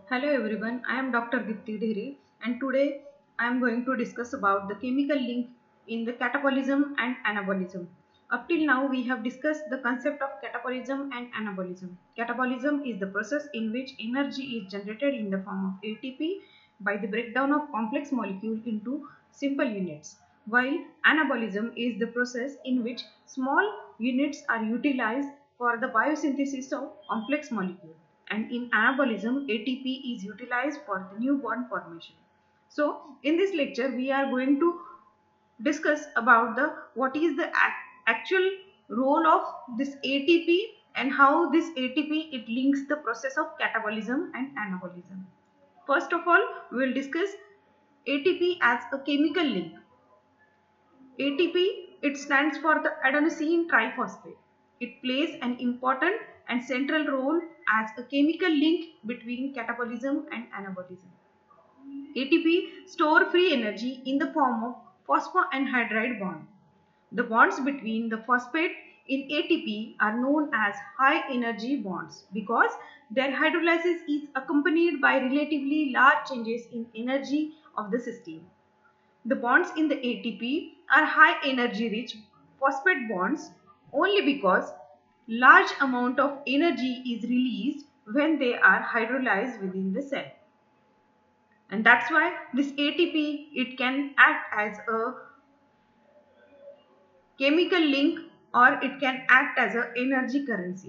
Hello everyone, I am Dr. Dipti Dhere and today I am going to discuss about the chemical link in the catabolism and anabolism. Up till now we have discussed the concept of catabolism and anabolism. Catabolism is the process in which energy is generated in the form of ATP by the breakdown of complex molecule into simple units, while anabolism is the process in which small units are utilized for the biosynthesis of complex molecule, and in anabolism ATP is utilized for the new bond formation. So in this lecture we are going to discuss about the what is the actual role of this ATP and how this ATP it links the process of catabolism and anabolism. First of all, we will discuss ATP as a chemical link. ATP, it stands for the adenosine triphosphate. It plays an important and central role as a chemical link between catabolism and anabolism. ATP store free energy in the form of phosphoanhydride bond. The bonds between the phosphate in ATP are known as high energy bonds because their hydrolysis is accompanied by relatively large changes in energy of the system. The bonds in the ATP are high energy rich phosphate bonds only because large amount of energy is released when they are hydrolyzed within the cell. And that's why this ATP it can act as a chemical link or it can act as an energy currency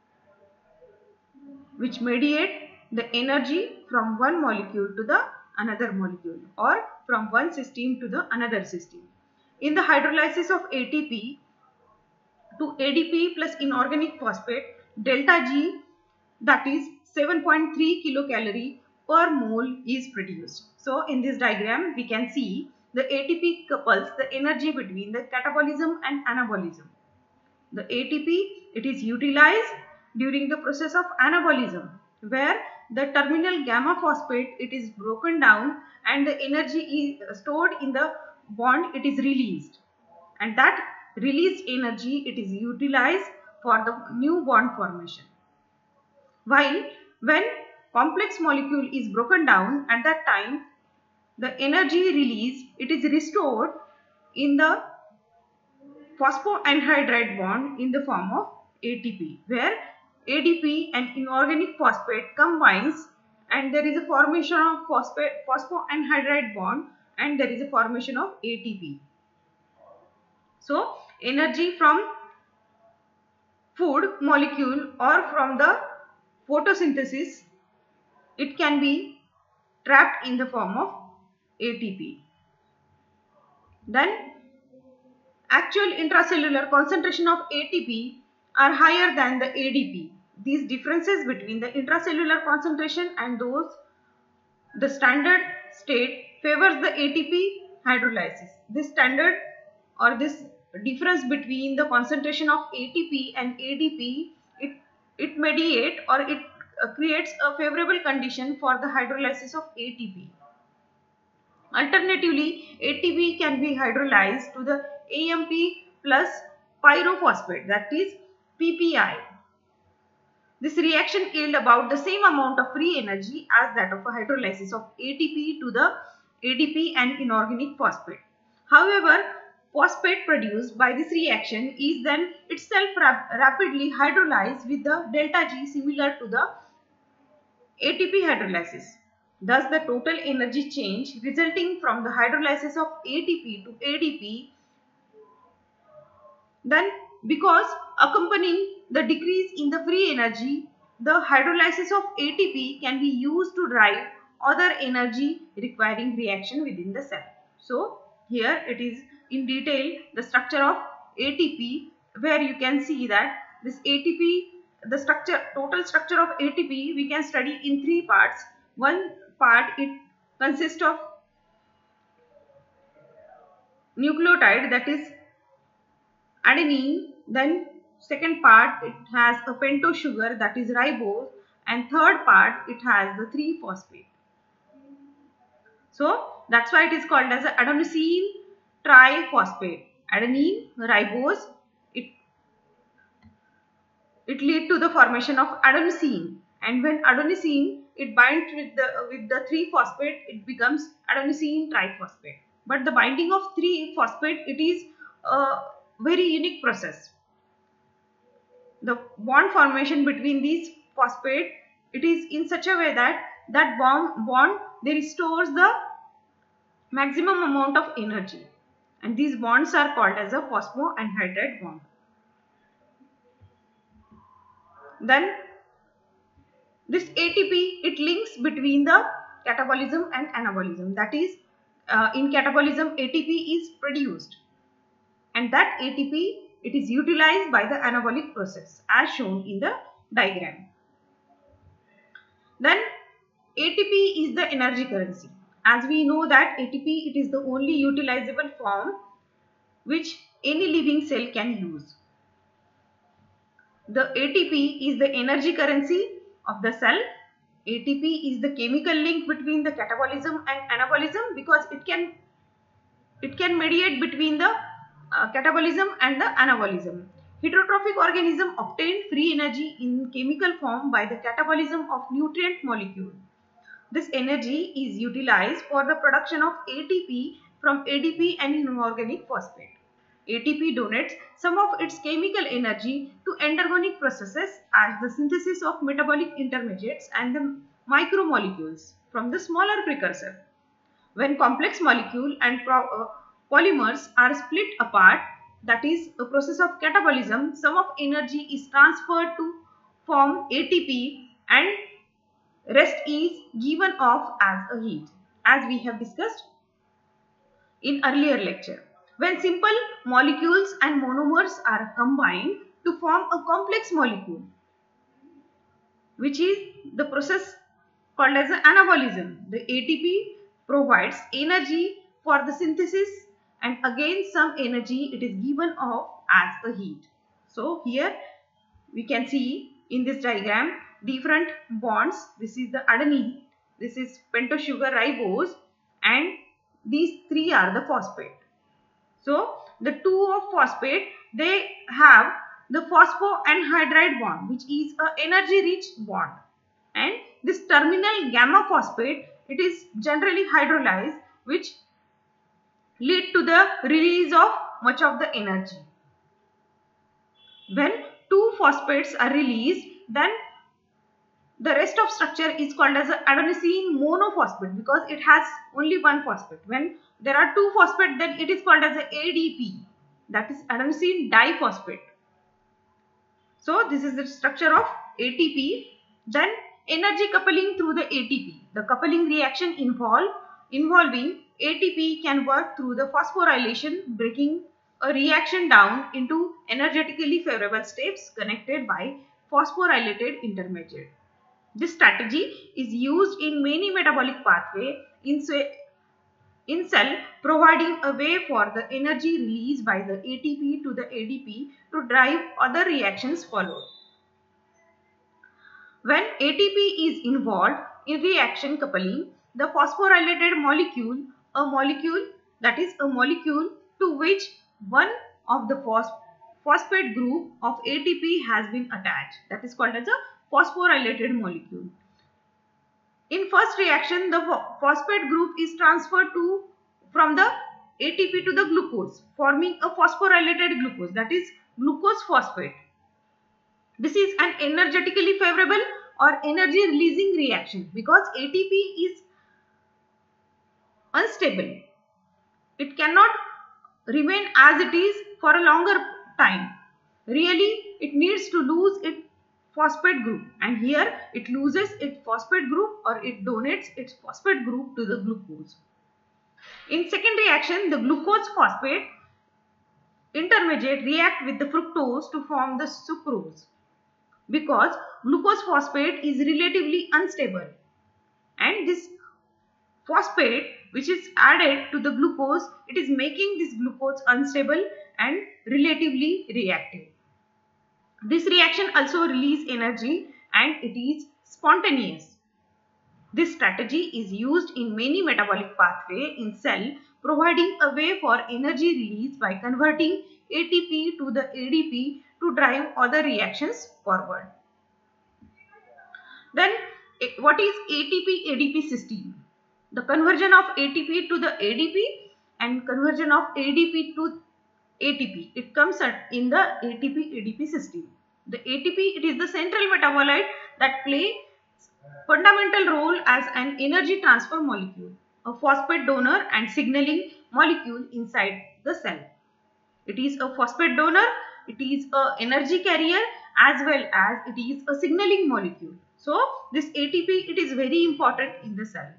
which mediate the energy from one molecule to the another molecule or from one system to the another system. In the hydrolysis of ATP to ADP plus inorganic phosphate, delta G, that is 7.3 kilocalorie per mole is produced. So in this diagram we can see the ATP couples the energy between the catabolism and anabolism. The ATP it is utilized during the process of anabolism where the terminal gamma phosphate it is broken down and the energy is stored in the bond, it is released, and that released energy it is utilized for the new bond formation. While when complex molecule is broken down, at that time the energy released it is restored in the phosphoanhydride bond in the form of ATP, where ADP and inorganic phosphate combines and there is a formation of phosphoanhydride bond and there is a formation of ATP. So energy from food molecule or from the photosynthesis it can be trapped in the form of ATP. Then actual intracellular concentration of ATP are higher than the ADP. These differences between the intracellular concentration and those the standard state favors the ATP hydrolysis. This standard or this difference between the concentration of ATP and ADP it mediate or it creates a favorable condition for the hydrolysis of ATP. Alternatively, ATP can be hydrolyzed to the AMP plus pyrophosphate, that is PPI. This reaction yield about the same amount of free energy as that of a hydrolysis of ATP to the ADP and inorganic phosphate. However, phosphate produced by this reaction is then itself rapidly hydrolyzed with the delta G similar to the ATP hydrolysis. Thus, the total energy change resulting from the hydrolysis of ATP to ADP, then because accompanying the decrease in the free energy, the hydrolysis of ATP can be used to drive other energy requiring reaction within the cell. So, here it is in detail the structure of ATP, where you can see that this ATP, the structure, total structure of ATP we can study in three parts. One part it consists of nucleotide, that is adenine, then second part it has a pentose sugar, that is ribose, and third part it has the 3-phosphate. So that's why it is called as adenosine triphosphate. Adenine, ribose, it lead to the formation of adenosine, and when adenosine it binds with the 3-phosphate, it becomes adenosine triphosphate. But the binding of 3-phosphate, it is a very unique process. The bond formation between these phosphate, it is in such a way that bond they restores the maximum amount of energy, and these bonds are called as a phosphoanhydride bond. Then this ATP, it links between the catabolism and anabolism. That is, in catabolism ATP is produced, and that ATP, it is utilized by the anabolic process as shown in the diagram. Then ATP is the energy currency. As we know that ATP, it is the only utilizable form which any living cell can use. The ATP is the energy currency of the cell. ATP is the chemical link between the catabolism and anabolism, because it can mediate between the catabolism and the anabolism. Heterotrophic organism obtain free energy in chemical form by the catabolism of nutrient molecule. This energy is utilized for the production of ATP from ADP and inorganic phosphate. ATP donates some of its chemical energy to endergonic processes as the synthesis of metabolic intermediates and the micromolecules from the smaller precursor. When complex molecule and polymers are split apart, that is a process of catabolism, some of energy is transferred to form ATP and rest is given off as a heat, as we have discussed in earlier lecture. When simple molecules and monomers are combined to form a complex molecule, which is the process called as anabolism, the ATP provides energy for the synthesis, and again some energy it is given off as a heat. So here we can see in this diagram different bonds. This is the adenine, this is pentose sugar ribose, and these three are the phosphate. So the 2 of phosphate, they have the phosphoanhydride bond, which is a energy rich bond, and this terminal gamma phosphate, it is generally hydrolyzed, which lead to the release of much of the energy. When 2 phosphates are released, then the rest of structure is called as adenosine monophosphate, because it has only one phosphate. When there are 2 phosphate, then it is called as ADP, that is adenosine diphosphate. So this is the structure of ATP. Then energy coupling through the ATP. The coupling reaction involving ATP can work through the phosphorylation, breaking a reaction down into energetically favorable steps connected by phosphorylated intermediate. This strategy is used in many metabolic pathways in cell, providing a way for the energy released by the ATP to the ADP to drive other reactions followed. When ATP is involved in reaction coupling, the phosphorylated molecule, a molecule to which one of the phosphate group of ATP has been attached, that is called as a phosphorylated molecule. In first reaction, the phosphate group is transferred from the ATP to the glucose, forming a phosphorylated glucose, that is glucose phosphate. This is an energetically favorable or energy releasing reaction, because ATP is unstable. It cannot remain as it is for a longer time. Really, it needs to lose its phosphate group, and here it loses its phosphate group, or it donates its phosphate group to the glucose. In second reaction, the glucose phosphate intermediate react with the fructose to form the sucrose, because glucose phosphate is relatively unstable, and this phosphate which is added to the glucose, it is making this glucose unstable and relatively reactive. This reaction also releases energy, and it is spontaneous. This strategy is used in many metabolic pathways in cell, providing a way for energy release by converting ATP to the ADP to drive other reactions forward. Then What is ATP-ADP system? The conversion of ATP to the ADP and conversion of ADP to ATP. It comes in the ATP-ADP system. The ATP, it is the central metabolite that plays fundamental role as an energy transfer molecule, a phosphate donor and signaling molecule inside the cell. It is a phosphate donor, it is an energy carrier, as well as it is a signaling molecule. So this ATP, it is very important in the cell.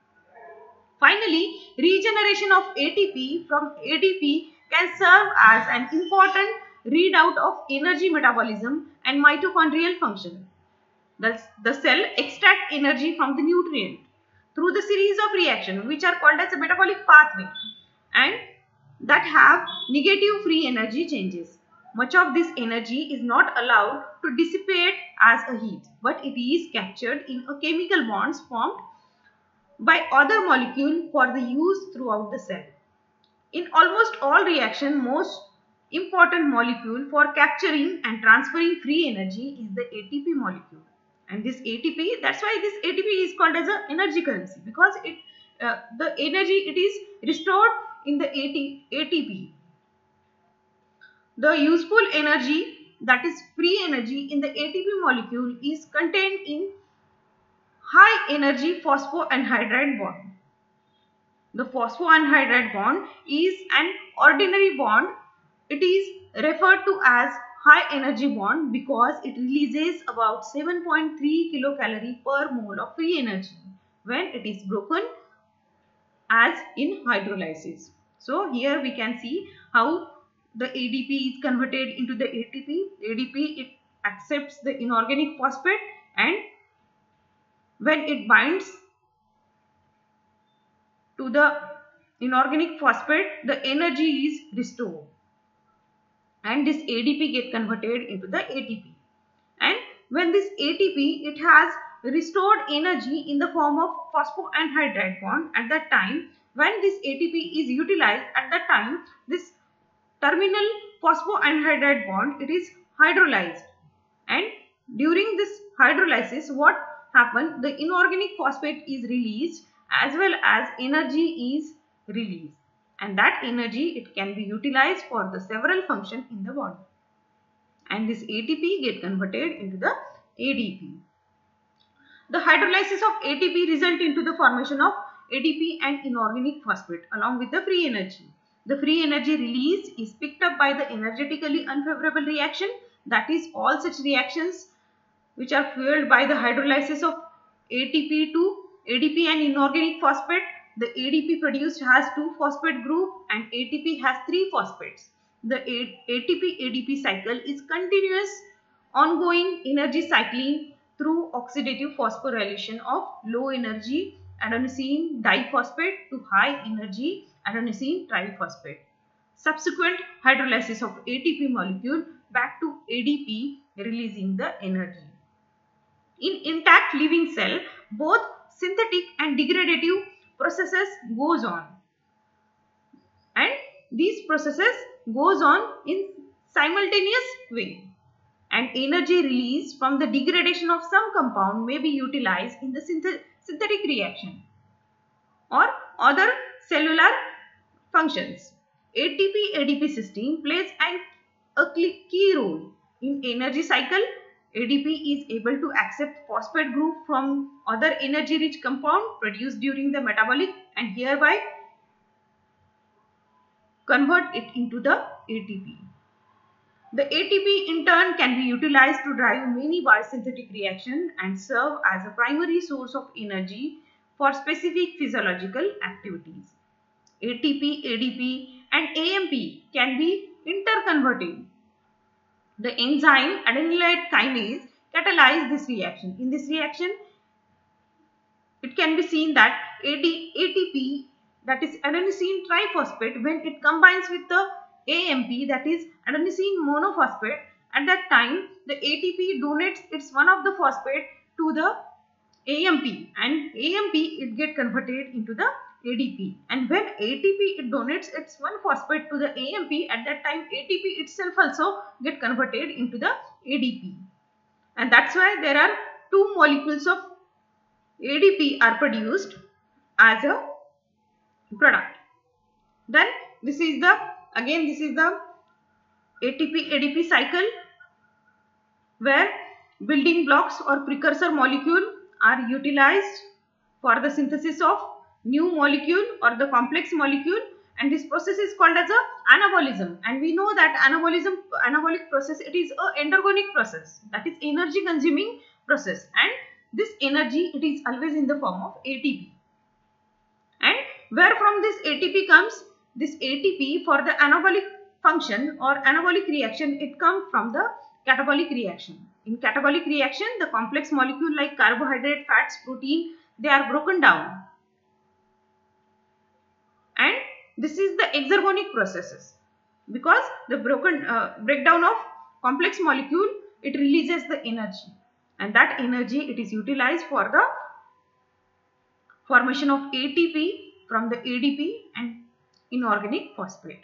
Finally, regeneration of ATP from ADP can serve as an important readout of energy metabolism and mitochondrial function. The cell extracts energy from the nutrient through the series of reactions which are called as a metabolic pathway and that have negative free energy changes. Much of this energy is not allowed to dissipate as a heat, but it is captured in a chemical bonds formed by other molecule for the use throughout the cell. In almost all reactions, most important molecule for capturing and transferring free energy is the ATP molecule. And this ATP, that's why this ATP is called as an energy currency, because the energy, it is restored in the ATP. The useful energy, that is free energy in the ATP molecule, is contained in high energy phosphoanhydride bond. The phosphoanhydride bond is an ordinary bond. It is referred to as high energy bond because it releases about 7.3 kilocalorie per mole of free energy when it is broken as in hydrolysis. So here we can see how the ADP is converted into the ATP. ADP, it accepts the inorganic phosphate, and when it binds to the inorganic phosphate, the energy is restored and this ADP get converted into the ATP. And when this ATP, it has restored energy in the form of phosphoanhydride bond, at that time when this ATP is utilized, at that time this terminal phosphoanhydride bond, it is hydrolyzed, and during this hydrolysis what happens, the inorganic phosphate is released as well as energy is released, and that energy, it can be utilized for the several functions in the body, and this ATP get converted into the ADP. The hydrolysis of ATP result into the formation of ADP and inorganic phosphate along with the free energy. The free energy released is picked up by the energetically unfavorable reaction, that is all such reactions which are fueled by the hydrolysis of ATP to ADP and inorganic phosphate. The ADP produced has 2 phosphate group and ATP has 3 phosphates. The ATP-ADP cycle is continuous ongoing energy cycling through oxidative phosphorylation of low energy adenosine diphosphate to high energy adenosine triphosphate. Subsequent hydrolysis of ATP molecule back to ADP, releasing the energy. In intact living cell, both synthetic and degradative processes goes on, and these processes goes on in simultaneous way, and energy released from the degradation of some compound may be utilized in the synthetic reaction or other cellular functions. ATP-ADP system plays a key role in energy cycle. ADP is able to accept phosphate group from other energy rich compound produced during the metabolic and hereby convert it into the ATP. The ATP in turn can be utilized to drive many biosynthetic reactions and serve as a primary source of energy for specific physiological activities. ATP, ADP and AMP can be interconverting. The enzyme adenylate kinase catalyze this reaction. In this reaction, it can be seen that ATP, that is adenosine triphosphate, when it combines with the AMP, that is adenosine monophosphate, at that time the ATP donates its one of the phosphate to the AMP, and AMP it get converted into the ADP, and when ATP it donates its one phosphate to the AMP, at that time ATP itself also get converted into the ADP, and that's why there are 2 molecules of ADP are produced as a product. Then this is the ATP ADP cycle, where building blocks or precursor molecule are utilized for the synthesis of new molecule or the complex molecule, and this process is called as a anabolism. And we know that anabolic process, it is a endergonic process, that is energy consuming process, and this energy, it is always in the form of ATP. And where from this ATP comes, this ATP for the anabolic function or anabolic reaction, it comes from the catabolic reaction. In catabolic reaction, the complex molecule like carbohydrate, fats, protein, they are broken down, and this is the exergonic processes, because the breakdown of complex molecule, it releases the energy, and that energy, it is utilized for the formation of ATP from the ADP and inorganic phosphate.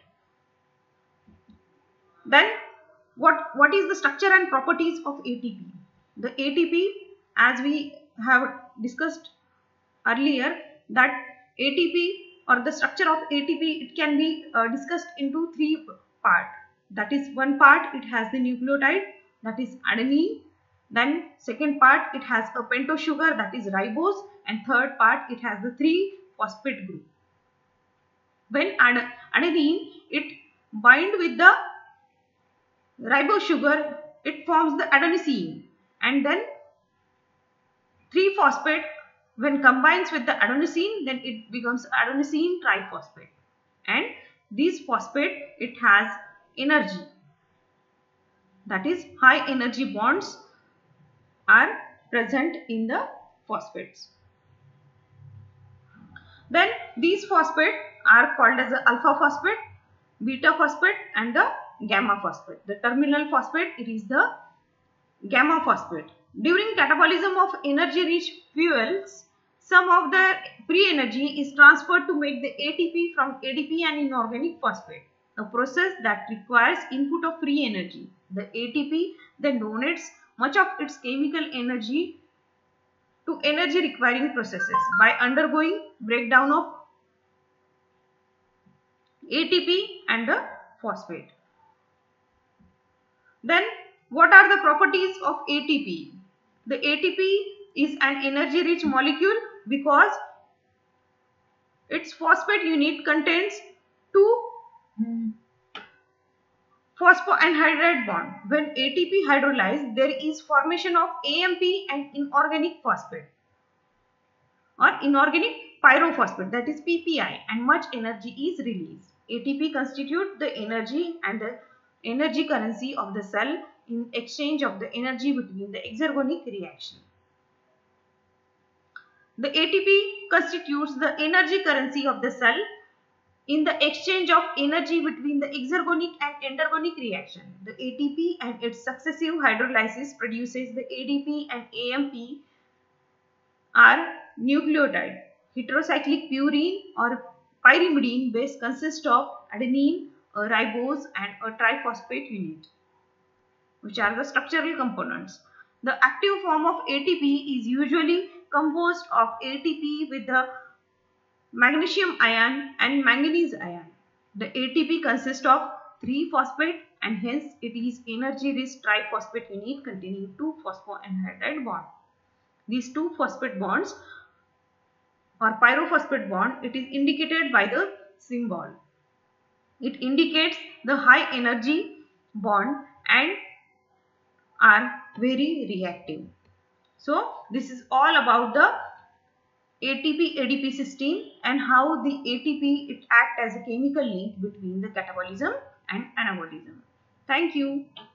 Then what is the structure and properties of ATP? The ATP, as we have discussed earlier, that ATP or the structure of ATP, it can be discussed into three parts. That is, one part, it has the nucleotide, that is adenine. Then second part, it has a pentose sugar, that is ribose, and third part, it has the 3-phosphate group. When adenine, it bind with the ribose sugar, it forms the adenosine, and then 3-phosphate, when combines with the adenosine, then it becomes adenosine triphosphate, and this phosphate, it has energy, that is high energy bonds are present in the phosphates. Then these phosphates are called as the alpha phosphate, beta phosphate, and the gamma phosphate. The terminal phosphate, it is the gamma phosphate. During catabolism of energy rich fuels, some of the free energy is transferred to make the ATP from ADP and inorganic phosphate, a process that requires input of free energy. The ATP then donates much of its chemical energy to energy requiring processes by undergoing breakdown of ATP and the phosphate. Then what are the properties of ATP? The ATP is an energy rich molecule because its phosphate unit contains 2 phosphoanhydride bond. When ATP hydrolyzed, there is formation of AMP and inorganic phosphate or inorganic pyrophosphate, that is PPI, and much energy is released. ATP constitutes the energy and the energy currency of the cell in exchange of the energy between the exergonic reaction. The ATP constitutes the energy currency of the cell in the exchange of energy between the exergonic and endergonic reaction. The ATP and its successive hydrolysis produces the ADP and AMP are nucleotide. Heterocyclic purine or pyrimidine base consists of adenine, a ribose, and a triphosphate unit, which are the structural components. The active form of ATP is usually composed of ATP with the magnesium ion and manganese ion. The ATP consists of 3-phosphate, and hence it is energy rich triphosphate unit containing 2 phosphoanhydride bonds. These 2 phosphate bonds or pyrophosphate bond, it is indicated by the symbol. It indicates the high energy bond and are very reactive. So this is all about the ATP ADP system and how the ATP, it acts as a chemical link between the catabolism and anabolism. Thank you.